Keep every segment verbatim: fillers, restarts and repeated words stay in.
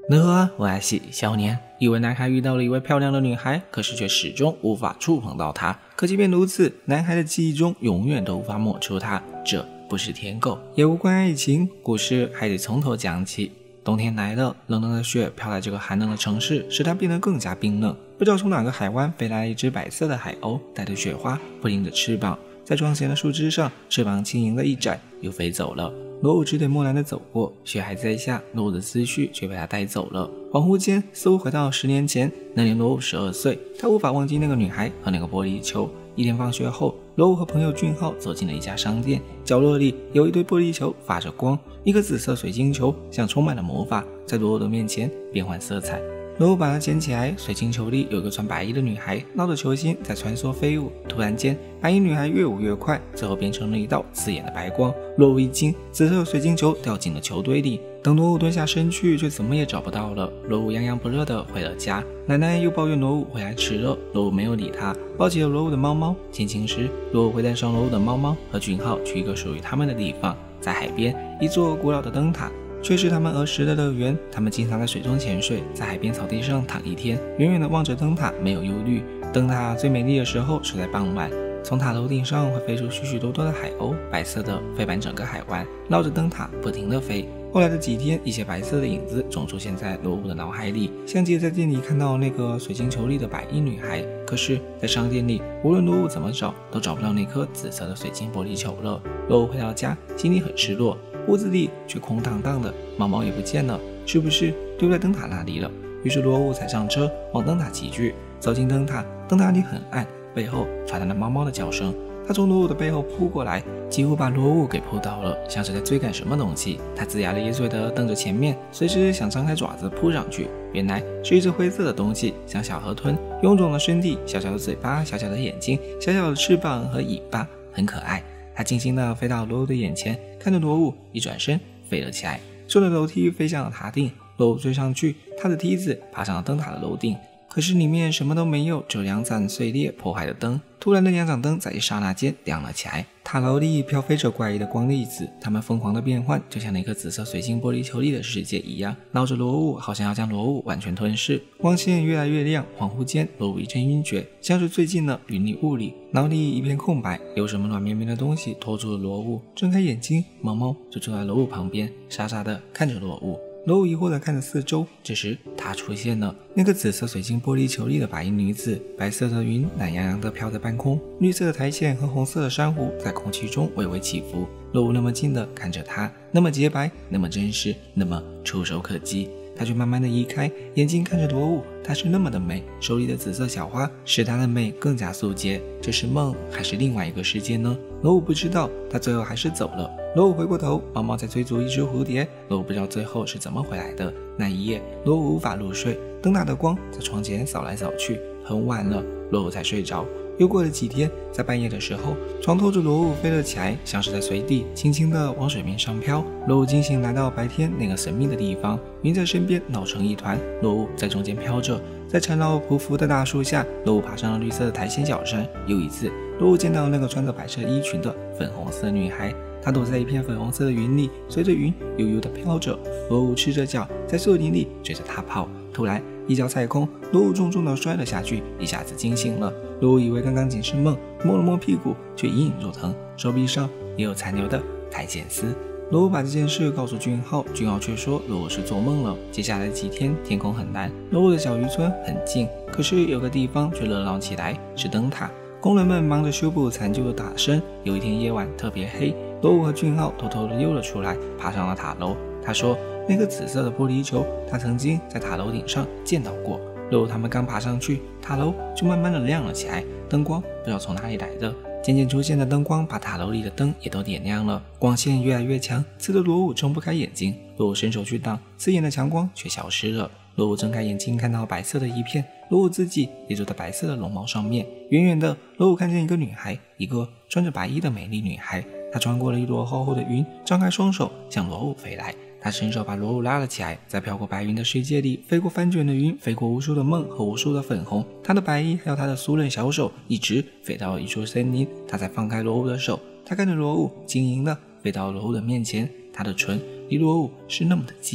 能啊，我爱喜少年。一位男孩遇到了一位漂亮的女孩，可是却始终无法触碰到她。可即便如此，男孩的记忆中永远都无法抹除她。这不是舔狗，也无关爱情，故事还得从头讲起。冬天来了，冷冷的雪飘来这个寒冷的城市，使它变得更加冰冷。不知道从哪个海湾飞来一只白色的海鸥，带着雪花，扑棱着翅膀，在窗前的树枝上，翅膀轻盈的一展，又飞走了。罗武只得默然地走过，雪还在下，罗武的思绪却被他带走了。恍惚间，似乎回到十年前，那年罗武十二岁，他无法忘记那个女孩和那个玻璃球。一天放学后，罗武和朋友俊浩走进了一家商店，角落里有一堆玻璃球发着光，一个紫色水晶球像充满了魔法，在罗武的面前变换色彩。罗武把它捡起来，水晶球里有个穿白衣的女孩，绕着球心在穿梭飞舞。突然间，白衣女孩越舞越快，最后变成了一道刺眼的白光。罗武一惊，紫色水晶球掉进了球堆里。等罗武蹲下身去，却怎么也找不到了。罗武洋洋不热地回了家，奶奶又抱怨罗武回来迟了。罗武没有理他，抱起了罗武的猫猫。天晴时，罗武会带上罗武的猫猫和俊浩去一个属于他们的地方，在海边，一座古老的灯塔。却是他们儿时的乐园，他们经常在水中潜水，在海边草地上躺一天，远远地望着灯塔，没有忧虑。灯塔最美丽的时候是在傍晚，从塔楼顶上会飞出许许多多的海鸥，白色的飞满整个海湾，绕着灯塔不停地飞。后来的几天，一些白色的影子总出现在罗武的脑海里，像极在店里看到那个水晶球里的白衣女孩。可是，在商店里，无论罗武怎么找，都找不到那颗紫色的水晶玻璃球了。罗武回到家，心里很失落。屋子里却空荡荡的，猫猫也不见了，是不是丢在灯塔那里了？于是罗武踩上车，往灯塔骑去。走进灯塔，灯塔里很暗，背后传来了猫猫的叫声。他从罗武的背后扑过来，几乎把罗武给扑倒了，像是在追赶什么东西。他龇牙咧嘴地瞪着前面，随时想张开爪子扑上去。原来是一只灰色的东西，像小河豚，臃肿的身体，小小的嘴巴，小小的眼睛，小小的翅膀和尾巴，很可爱。他轻轻地飞到罗武的眼前，看着罗武，一转身飞了起来，顺着楼梯飞向了塔顶。罗武追上去，踏着梯子爬上了灯塔的楼顶，可是里面什么都没有，只有两盏碎裂破坏的灯。突然的两盏灯在一刹那间亮了起来，塔楼里飘飞着怪异的光粒子，它们疯狂的变换，就像那颗紫色水晶玻璃球里的世界一样，绕着罗武，好像要将罗武完全吞噬。光线越来越亮，恍惚间罗武一阵晕厥，像是坠进了云里雾里，脑里一片空白，有什么软绵绵的东西拖住了罗武。睁开眼睛，猫猫就坐在罗武旁边，傻傻的看着罗武。罗武疑惑地看着四周，这时他出现了，那个紫色水晶玻璃球里的白衣女子。白色的云懒洋洋地飘在半空，绿色的苔藓和红色的珊瑚在空气中微微起伏。罗武那么近地看着她，那么洁白，那么真实，那么触手可及。他却慢慢地移开，眼睛看着罗武，她是那么的美，手里的紫色小花使她的美更加素洁。这是梦还是另外一个世界呢？罗武不知道，他最后还是走了。罗武回过头，猫猫在追逐一只蝴蝶。罗武不知道最后是怎么回来的。那一夜，罗武无法入睡，灯塔的光在窗前扫来扫去，很晚了，罗武才睡着。又过了几天，在半夜的时候，床拖着罗武飞了起来，像是在水底轻轻地往水面上飘。罗武惊醒，来到白天那个神秘的地方，云在身边闹成一团，罗武在中间飘着。在缠绕匍匐的大树下，罗武爬上了绿色的苔藓小山。又一次，罗武见到那个穿着白色衣裙的粉红色女孩，她躲在一片粉红色的云里，随着云悠悠地飘着。罗武赤着脚在树林里追着她跑，突然一脚踩空，罗武重重地摔了下去，一下子惊醒了。罗武以为刚刚仅是梦，摸了摸屁股，却隐隐作疼，手臂上也有残留的苔藓丝。罗武把这件事告诉俊浩，俊浩却说罗武是做梦了。接下来几天天空很蓝，罗武的小渔村很静，可是有个地方却热闹起来，是灯塔。工人们忙着修补残旧的塔身。有一天夜晚特别黑，罗武和俊浩偷偷地溜了出来，爬上了塔楼。他说那个紫色的玻璃球他曾经在塔楼顶上见到过。罗武他们刚爬上去，塔楼就慢慢的亮了起来，灯光不知道从哪里来的，渐渐出现的灯光把塔楼里的灯也都点亮了，光线越来越强，刺得罗武睁不开眼睛。罗武伸手去挡，刺眼的强光却消失了。罗武睁开眼睛，看到白色的一片，罗武自己也坐在白色的龙猫上面。远远的，罗武看见一个女孩，一个穿着白衣的美丽女孩，她穿过了一朵厚厚的云，张开双手向罗武飞来。他伸手把罗武拉了起来，在飘过白云的世界里，飞过翻卷的云，飞过无数的梦和无数的粉红。他的白衣还有他的酥嫩小手，一直飞到了一处森林，他才放开罗武的手。他看着罗武，轻盈的飞到罗武的面前，他的唇离罗武是那么的近。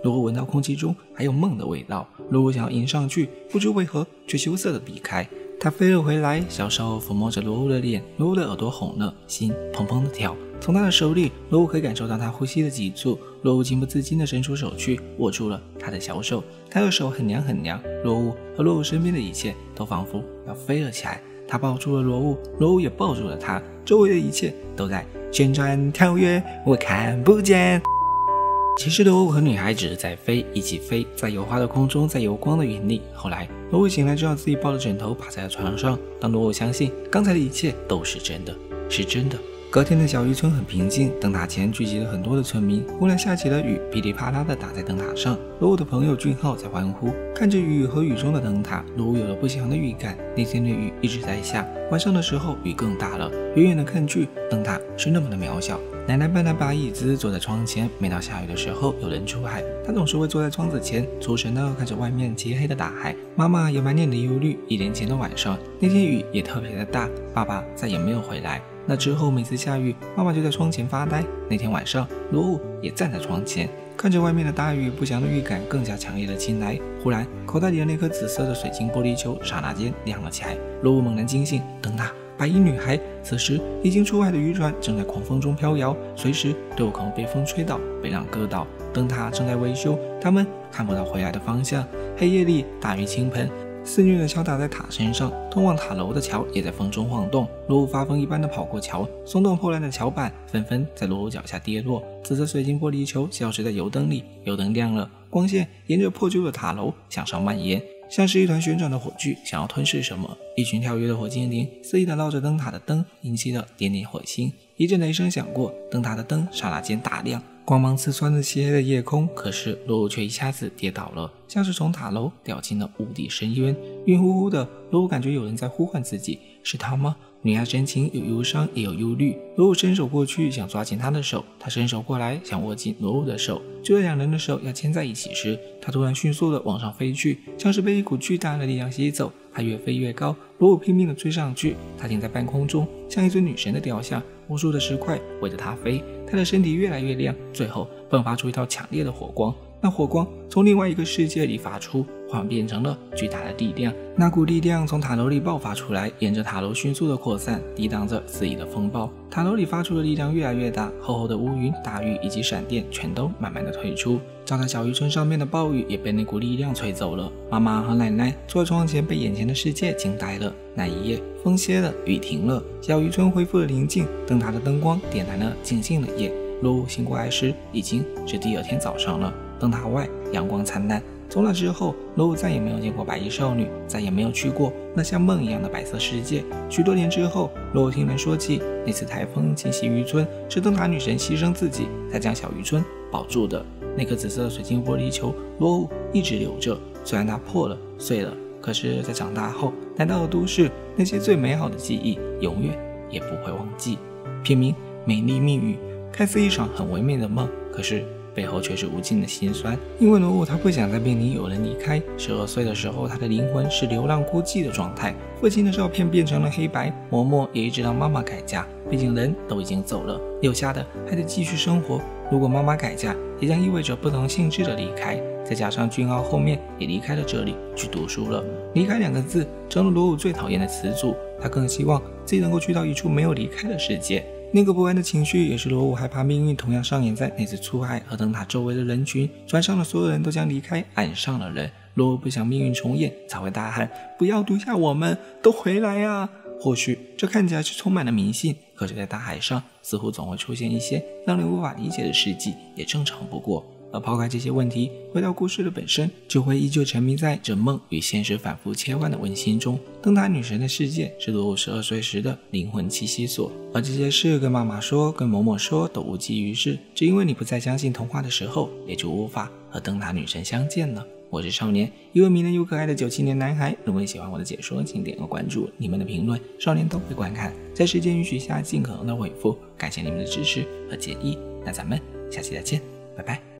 罗欧闻到空气中还有梦的味道，罗欧想要迎上去，不知为何却羞涩地避开。他飞了回来，小手抚摸着罗欧的脸，罗欧的耳朵红了，心砰砰地跳。从他的手里，罗欧可以感受到他呼吸的急促。罗欧情不自禁地伸出手去，握住了他的小手。他的手很凉很凉，罗欧和罗欧身边的一切都仿佛要飞了起来。他抱住了罗欧，罗欧也抱住了他，周围的一切都在旋转跳跃，我看不见。其实罗欧和女孩只是在飞，一起飞，在油花的空中，在油光的云里。后来罗欧醒来，知道自己抱着枕头趴在了床上。当罗欧相信刚才的一切都是真的，是真的。隔天的小渔村很平静，灯塔前聚集了很多的村民。忽然下起了雨，噼里啪啦地打在灯塔上。罗欧的朋友俊浩在欢呼，看着雨和雨中的灯塔，罗欧有了不祥的预感。那天的雨一直在下，晚上的时候雨更大了。远远的看去，灯塔是那么的渺小。奶奶搬了把椅子坐在窗前，每到下雨的时候有人出海，她总是会坐在窗子前，出神地看着外面漆黑的大海。妈妈也满脸的忧虑。一年前的晚上，那天雨也特别的大，爸爸再也没有回来。那之后每次下雨，妈妈就在窗前发呆。那天晚上，罗欧也站在窗前，看着外面的大雨，不祥的预感更加强烈的侵来。忽然，口袋里的那颗紫色的水晶玻璃球刹那间亮了起来。罗欧猛然惊醒，灯塔，白衣女孩。此时已经出海的渔船正在狂风中飘摇，随时都有可能被风吹倒，被浪割倒。灯塔正在维修，他们看不到回来的方向。黑夜里，大雨倾盆，肆虐的敲打在塔身上，通往塔楼的桥也在风中晃动。罗欧发疯一般的跑过桥，松动破烂的桥板纷纷在罗欧脚下跌落。紫色水晶玻璃球消失在油灯里，油灯亮了，光线沿着破旧的塔楼向上蔓延，像是一团旋转的火炬，想要吞噬什么。一群跳跃的火精灵肆意地绕着灯塔的灯，引起了点点火星。一阵雷声响过，灯塔的灯刹那间大亮，光芒刺穿了漆黑的夜空。可是罗欧却一下子跌倒了，像是从塔楼掉进了无底深渊。晕乎乎的，罗欧感觉有人在呼唤自己，是他吗？女孩神情有忧伤也有忧虑。罗欧伸手过去想抓紧她的手，她伸手过来想握紧罗欧的手。就在两人的手要牵在一起时，她突然迅速地往上飞去，像是被一股巨大的力量吸走。她越飞越高，罗欧拼命地追上去。她停在半空中，像一尊女神的雕像，无数的石块围着她飞。她的身体越来越亮，最后迸发出一道强烈的火光。那火光从另外一个世界里发出，幻变成了巨大的力量。那股力量从塔楼里爆发出来，沿着塔楼迅速的扩散，抵挡着肆意的风暴。塔楼里发出的力量越来越大，厚厚的乌云、大雨以及闪电全都慢慢的退出。照在小渔村上面的暴雨也被那股力量吹走了。妈妈和奶奶坐在窗前，被眼前的世界惊呆了。那一夜，风歇了，雨停了，小渔村恢复了宁静，灯塔的灯光点燃了静静的夜。罗欧醒过来时，已经是第二天早上了。灯塔外阳光灿烂。从那之后，罗欧再也没有见过白衣少女，再也没有去过那像梦一样的白色世界。许多年之后，罗欧听人说起那次台风侵袭渔村，是灯塔女神牺牲自己才将小渔村保住的。那颗紫色的水晶玻璃球，罗欧一直留着，虽然它破了碎了，可是在长大后来到了都市，那些最美好的记忆永远也不会忘记。片名《美丽蜜语》，看似一场很唯美的梦，可是背后却是无尽的心酸。因为罗欧他不想在面临有人离开，十二岁的时候他的灵魂是流浪孤寂的状态，父亲的照片变成了黑白，嬷嬷也一直让妈妈改嫁，毕竟人都已经走了，留下的还得继续生活。如果妈妈改嫁，也将意味着不同性质的离开，再加上俊浩后面也离开了这里去读书了，离开两个字成了罗欧最讨厌的词组。他更希望自己能够去到一处没有离开的世界。那个不安的情绪也是罗欧害怕命运同样上演在那次出海和灯塔周围的人群，船上的所有人都将离开，岸上的人，罗欧不想命运重演，才会大喊不要丢下我们，都回来啊。或许这看起来是充满了迷信，可是在大海上似乎总会出现一些让人无法理解的事迹，也正常不过。而抛开这些问题，回到故事的本身，就会依旧沉迷在这梦与现实反复切换的温馨中。灯塔女神的世界是罗欧十二岁时的灵魂栖息所，而这些事跟妈妈说，跟嬷嬷说都无济于事，只因为你不再相信童话的时候，也就无法和灯塔女神相见了。我是少年，一位迷人又可爱的九七年男孩。如果你喜欢我的解说，请点个关注，你们的评论少年都会观看，在时间允许下尽可能的回复。感谢你们的支持和建议，那咱们下期再见，拜拜。